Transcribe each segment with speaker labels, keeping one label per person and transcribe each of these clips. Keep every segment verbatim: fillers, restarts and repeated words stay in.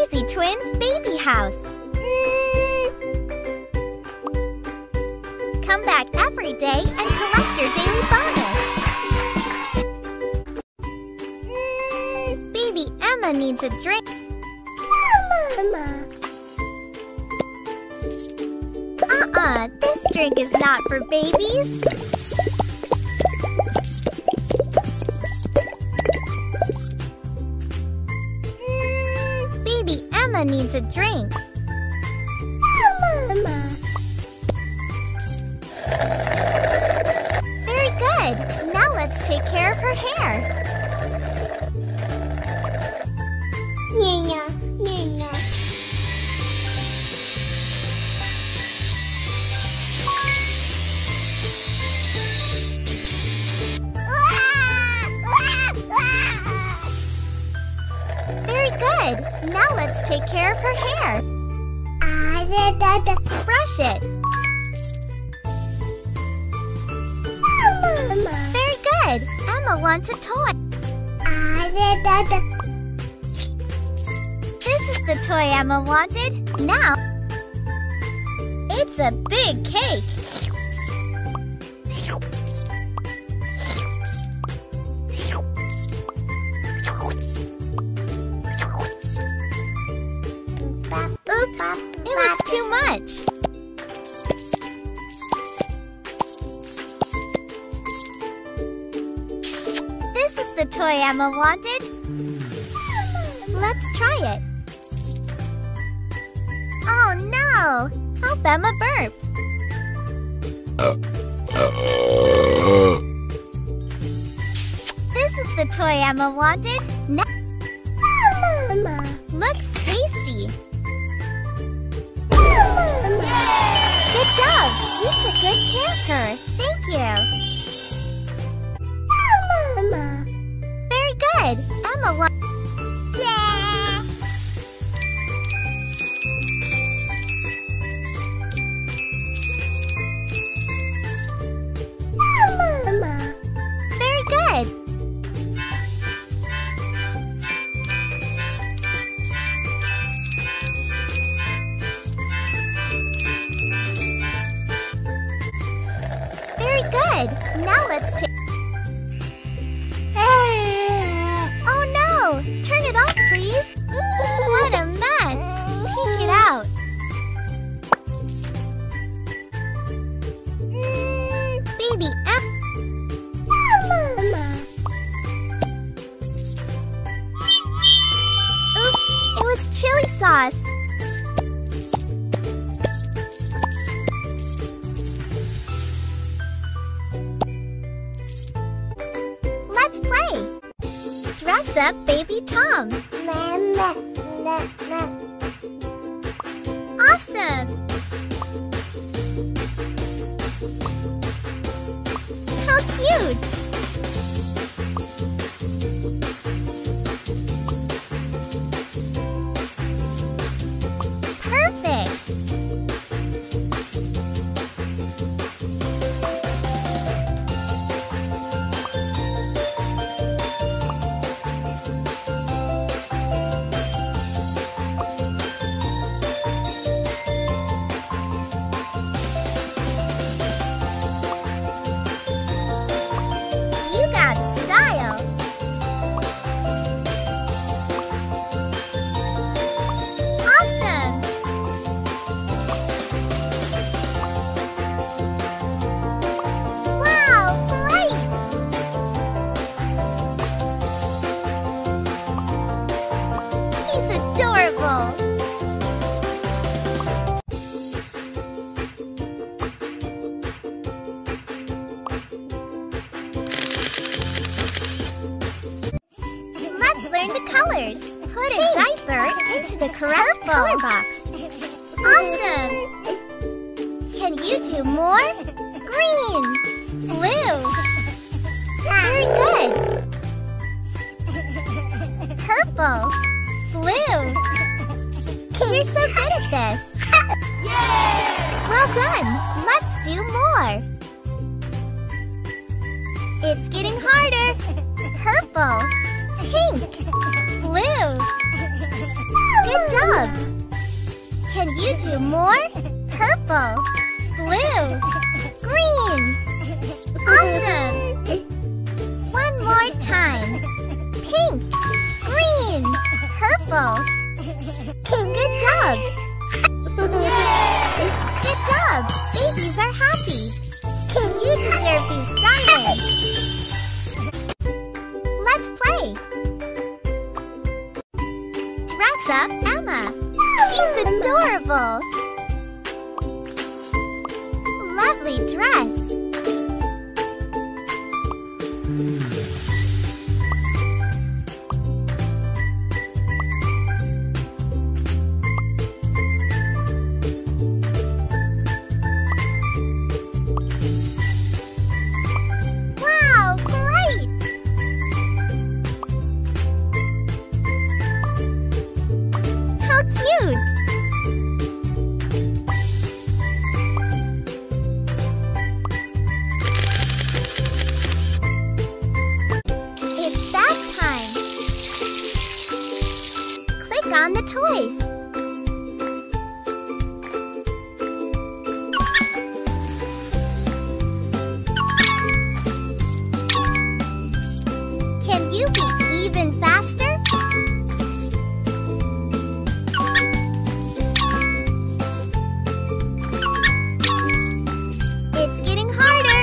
Speaker 1: Crazy Twins Baby House. Come back every day and collect your daily bonus. Baby Emma needs a drink. Uh-uh, this drink is not for babies. Baby Emma needs a drink. Very good. Now let's take care of her hair.
Speaker 2: Nina, Nina.
Speaker 1: Very good. Now let's take care of her hair. Brush it. Very good. Emma wants a toy. This is the toy Emma wanted. Now, it's a big cake. Oops, it was too much. This is the toy Emma wanted. Let's try it. Oh no! Help Emma burp. This is the toy Emma wanted. Now, looks tasty. Good job! You're a good character. Thank you. Very good. Emma wants. Very good. Very good. Now let's take. Oh no! Turn it off, please. What a mess. Take it out. Baby Emma. Oops, it was chili sauce. Let's play. Dress up Baby Tom. Awesome. How cute. Perfect. You got style. Awesome. Wow, great. He's adorable. Let's learn the colors. Put a diaper into the correct color box. Awesome. Can you do more? Green. Blue. Very good. Purple. Blue. You're so good at this. Well done. Let's do more. It's getting harder. Purple. Pink. Blue. Good job. you do more? Purple, blue, green. Awesome. One more time. Pink, green, purple. Good job. Good job. Babies are happy. You deserve these diamonds. Let's play. Dress up Emma. She's adorable. Lovely dress. Wow, great! How cute! On the toys. Can you be even faster? It's getting harder.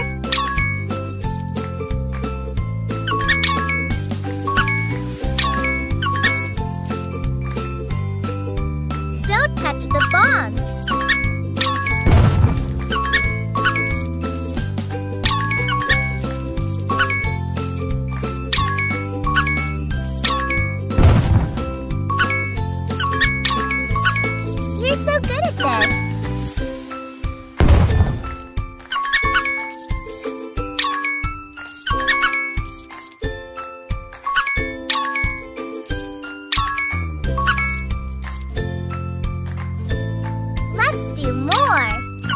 Speaker 1: Don't touch the bombs. You're so good at this. Let's do more.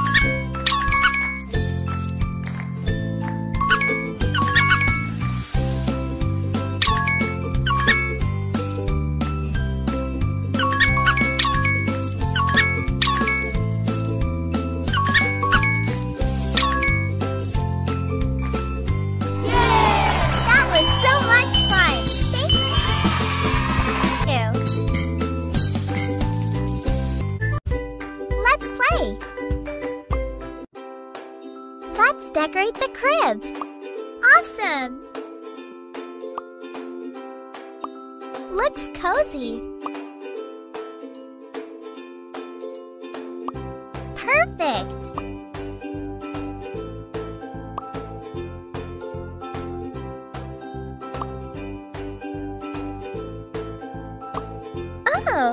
Speaker 1: That was so much fun. Thank you. Let's play. Let's decorate the crib. Awesome. Looks cozy. Perfect. Oh.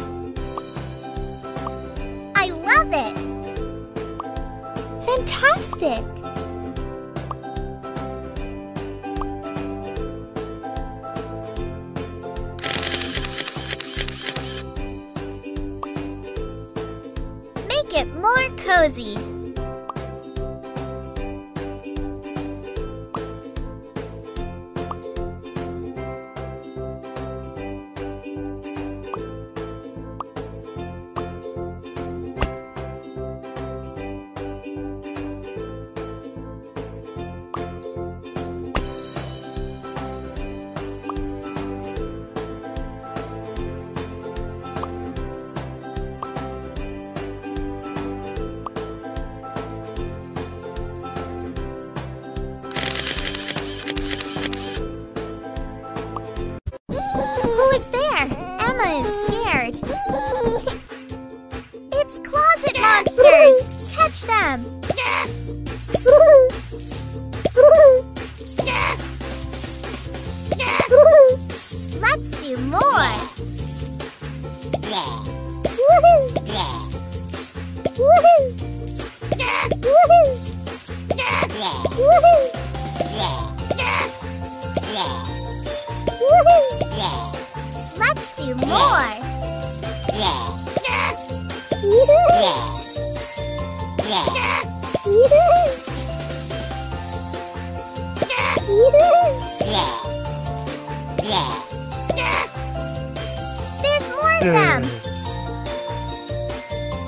Speaker 1: I love it. Fantastic. Make it more cozy. Who is there? Emma is scared. It's closet monsters! Catch them! Let's do more! Let's do more! There's more of them!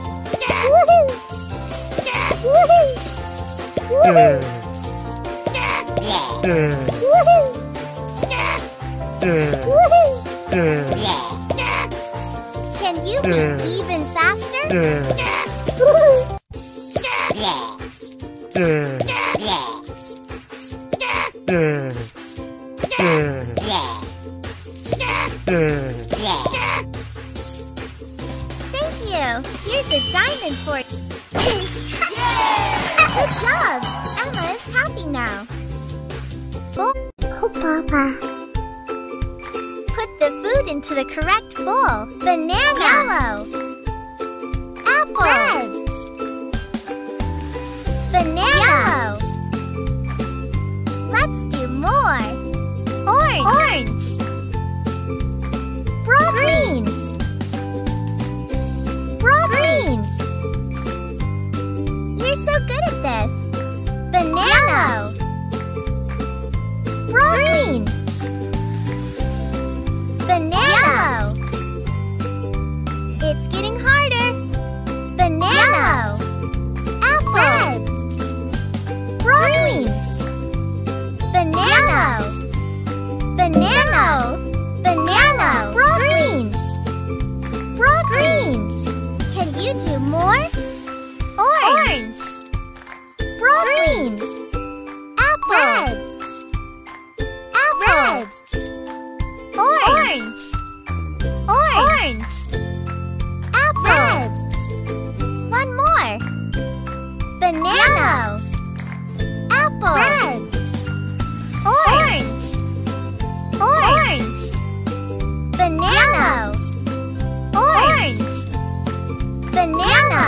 Speaker 1: Can you be even faster? Thank you. Here's a diamond for you. Good job. Emma is happy now.
Speaker 2: Oh, Papa.
Speaker 1: Put the food into the correct bowl. Banana. Yellow. Apple. Red. Banana. Yellow. Let's do more. Orange. Orange. Broad green. Broad green. You're so good at this. Banana. Broad green. Banana. It's getting harder. Banana. Apple. Red. Broad green. Banana. Banana. Banana. Broad green. Broad green. Can you do more? Orange. Broad green. Apple. Red. Apple. Orange. Orange. Apple. Red. One more. Banana. Apple. Red. Orange. Orange. Banana. Orange. Banana.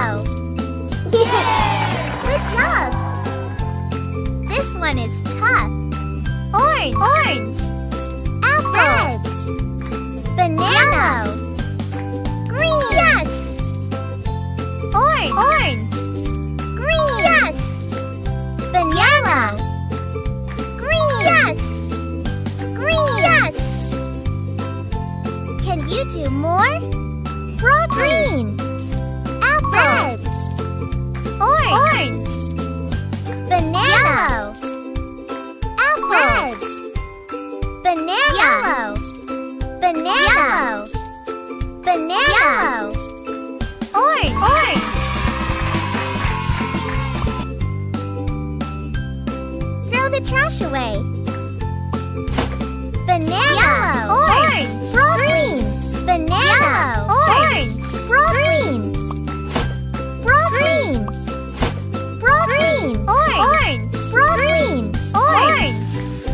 Speaker 1: Good job. This one is tough. Orange. Orange. Apple. Red. Banana. Green. Yes. Orange. Orange. Green. Yes. Banana. Green. Yes. Green. Yes. Can you do more? Broad green. Apple. Red. Orange. Banana. Apple. Red. Banana. Yellow. Banana. Banana. Orange. Orange. Throw the trash away. Banana. Yellow. Orange. Broad green. Banana. Orange. Broad green. Broad green. Broad green. Orange. Broad green. Orange.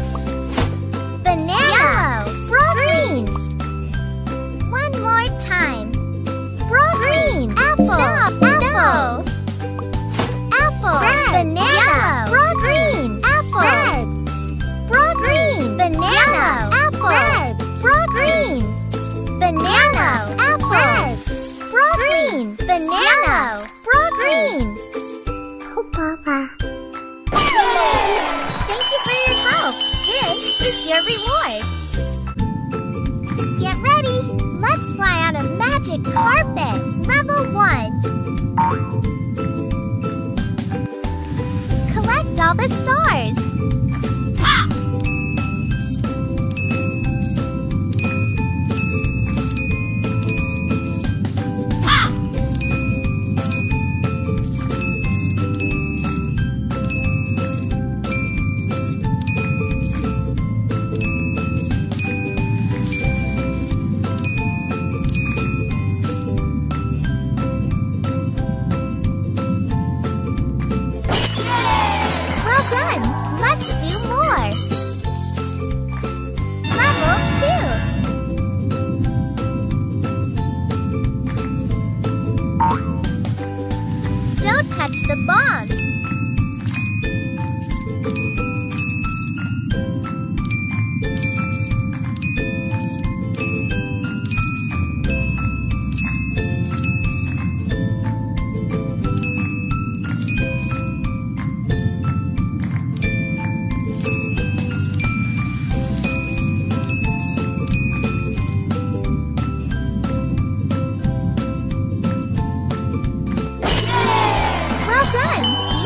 Speaker 1: Banana. Broad green. One more time. Broad green. Apple. Apple. Apple. Red. Banana. Broad green. Apple. Red. Broad green. Banana. Apple. Red. Broad green. Banana. Apple. Red. Broad green. Banana. Broad green.
Speaker 2: Oh, Papa.
Speaker 1: Thank you for your help. This is your reward. Get ready. Let's fly out a magic carpet. Level one. Collect all the stars. The bombs. Well done!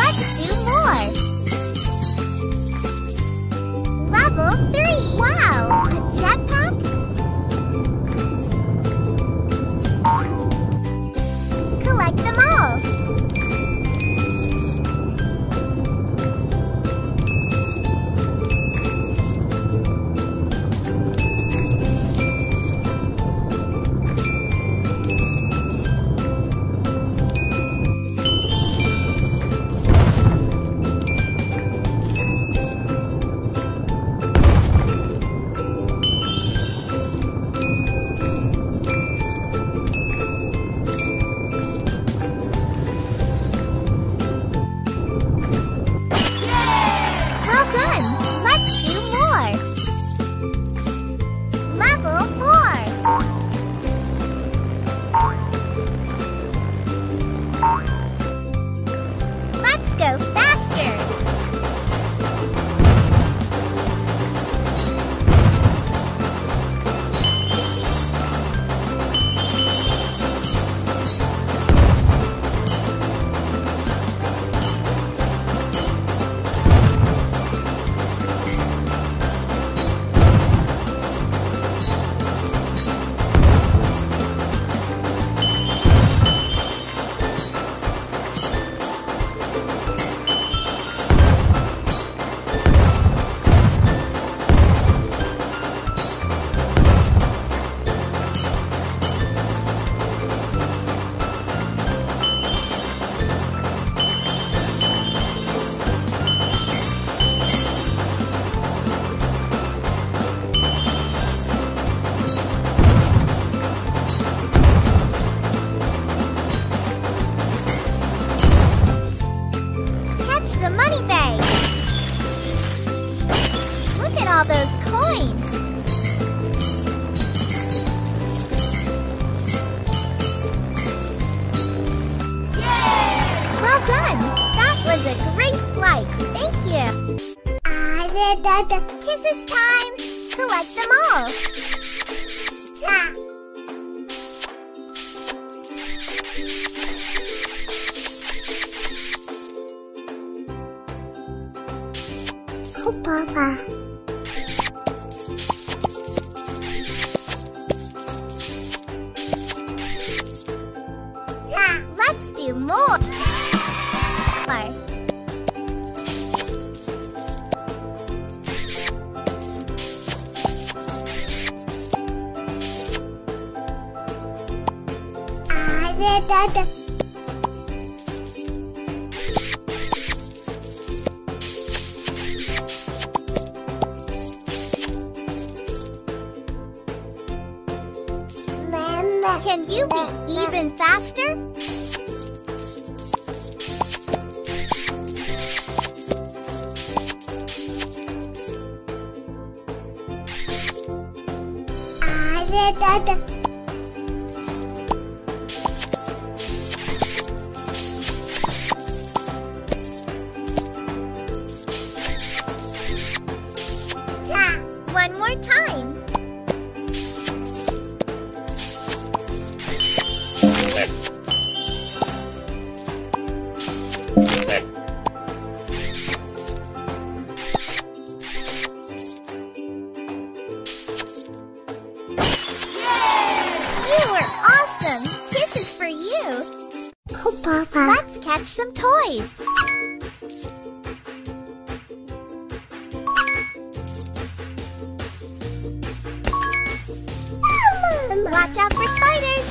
Speaker 1: Kisses time! Collect them all!
Speaker 2: Papa.
Speaker 1: Let's do more!
Speaker 2: Dada. Mama.
Speaker 1: Can you be even faster?
Speaker 2: Dada.
Speaker 1: One more time. You were awesome. Kisses for you.
Speaker 2: Oh, Papa.
Speaker 1: Let's catch some toys. Watch out for spiders!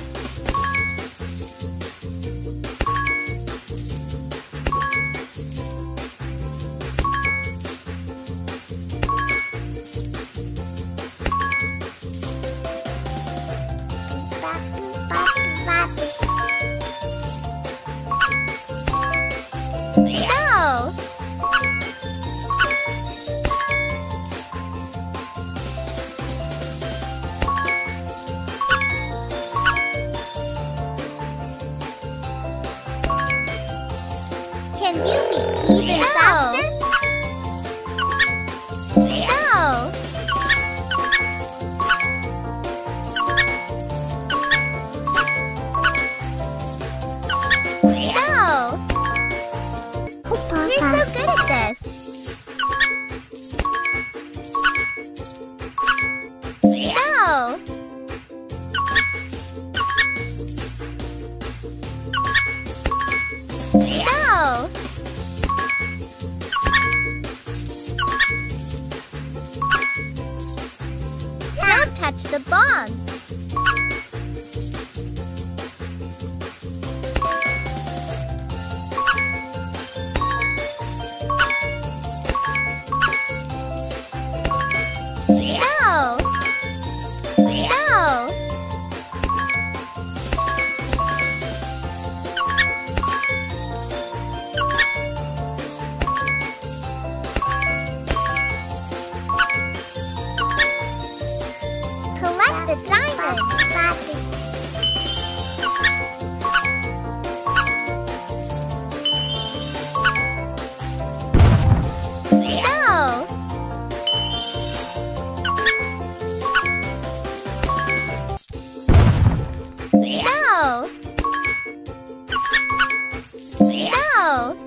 Speaker 1: No! Can you be even faster? No! No!
Speaker 2: Oh, Papa.
Speaker 1: You're so good at this! No! No! Don't touch the bombs! No! No! Collect the diamonds! No! No! No!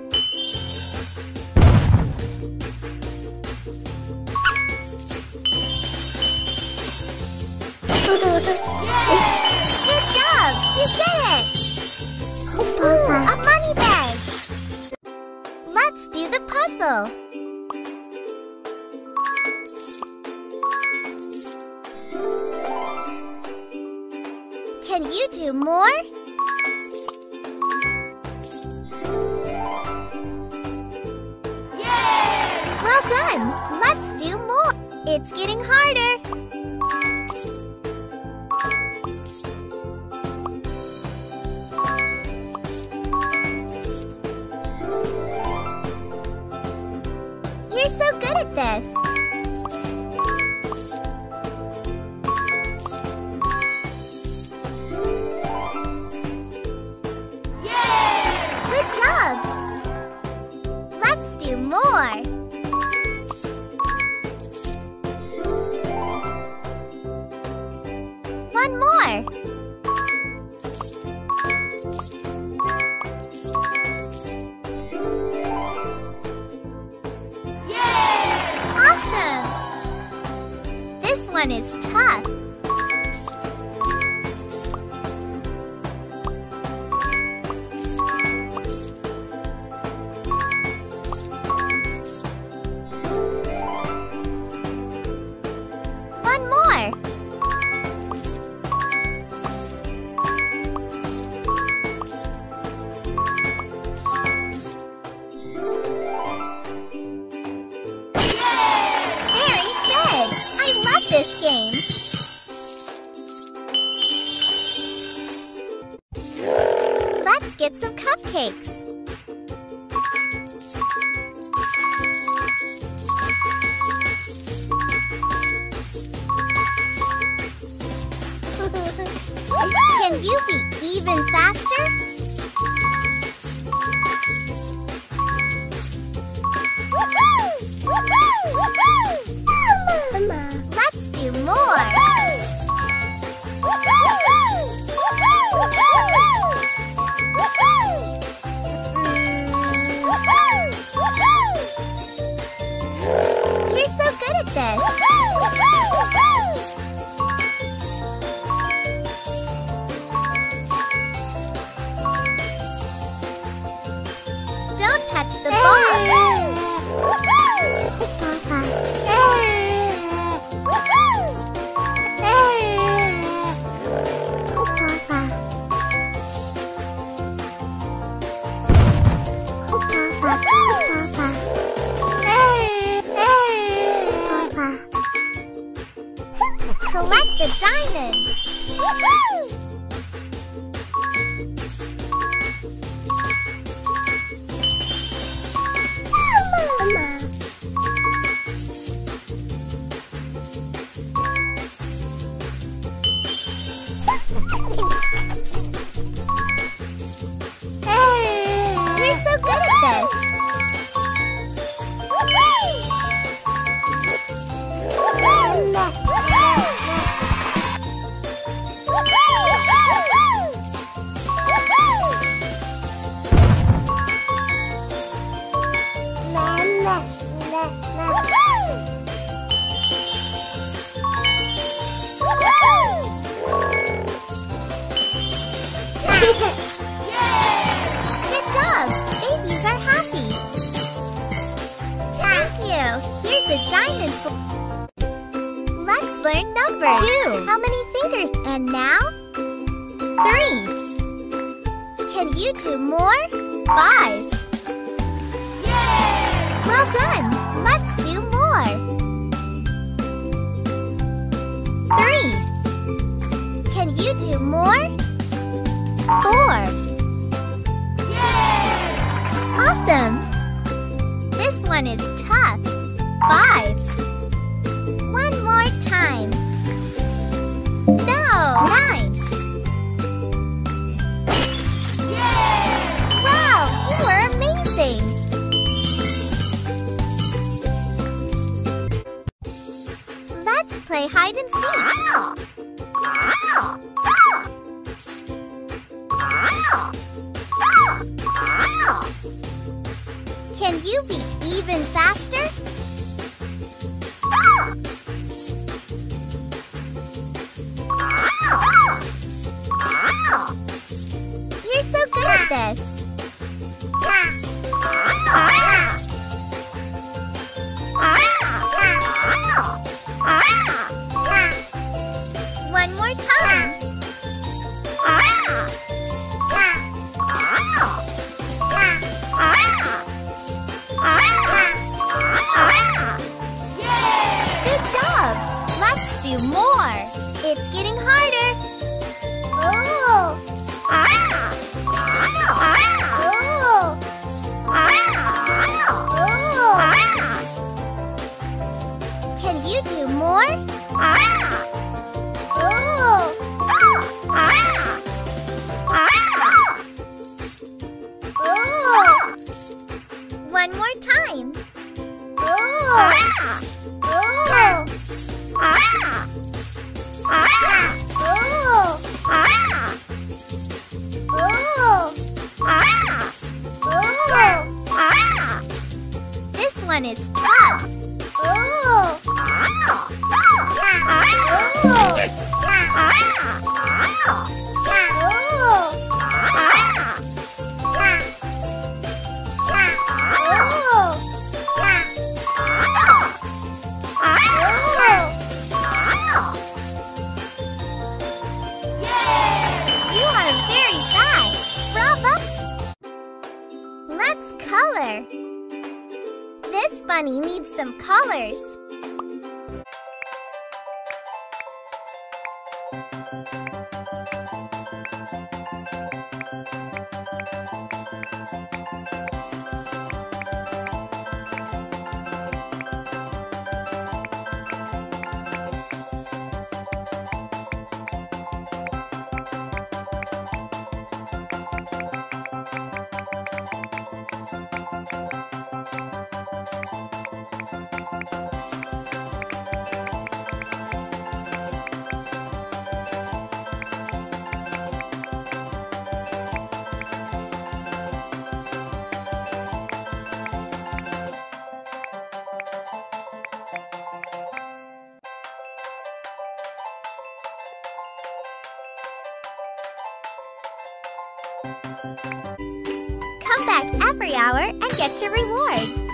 Speaker 1: Good job! You did it!
Speaker 2: Oh,
Speaker 1: Ooh,
Speaker 2: Papa.
Speaker 1: a money bag! Let's do the puzzle! Can you do more? Well done! Let's do more! It's getting harder! You're so good at this! Good job! Let's do more! one is tough. One more. Very good. I love this game. Let's get some cupcakes. Can you be even faster? Let's do more. You're so good at this. Don't touch the ball. Collect the diamonds. You're so good at this. Good job! Babies are happy. Thank you. Here's a diamond for... Let's learn numbers. Two. How many fingers? And now? Three. Can you do more? Five. Yay! Well done. Let's do more. Three. Can you do more? Four. Yay! Awesome. This one is tough. Five. One more time. No. Nine. Yay! Wow, you were amazing. Let's play hide and seek. Can you be even faster? You're so good at this. One more time. Good job! Let's do more. It's getting harder. Oh! Oh! Oh! Can you do more? Oh! Oh! One more time. Oh! Oh! This one is tough. Oh! You are very fast! Bravo! Let's color. This bunny needs some colors. Come back every hour and get your reward.